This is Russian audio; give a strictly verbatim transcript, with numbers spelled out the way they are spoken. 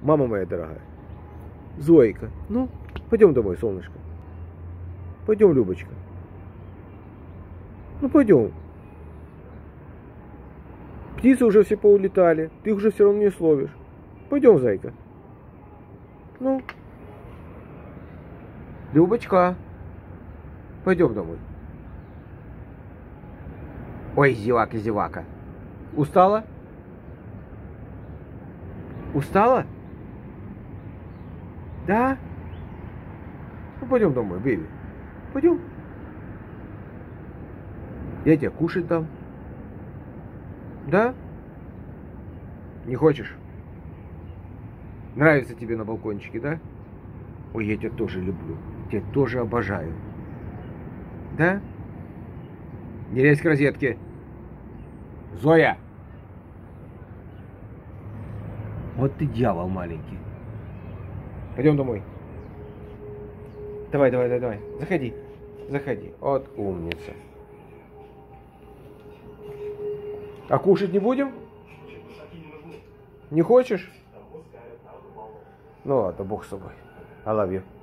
Мама моя дорогая. Зойка, ну, пойдем домой, солнышко. Пойдем, Любочка. Ну, пойдем. Птицы уже все поулетали. Ты их уже все равно не словишь. Пойдем, зайка. Ну. Любочка. Пойдем домой. Ой, зевака, зевака. Устала? Устала? Да? Ну, пойдем домой, бейби. Пойдем. Я тебе кушать дам. Да? Не хочешь? Нравится тебе на балкончике, да? Ой, я тебя тоже люблю. Тебя тоже обожаю. Да? Не лезь к розетке. Зоя! Вот ты дьявол маленький. Пойдем домой. Давай, давай, давай, давай. Заходи. Заходи. Вот умница. А кушать не будем? Не хочешь? Ну ладно, бог с собой. I love you.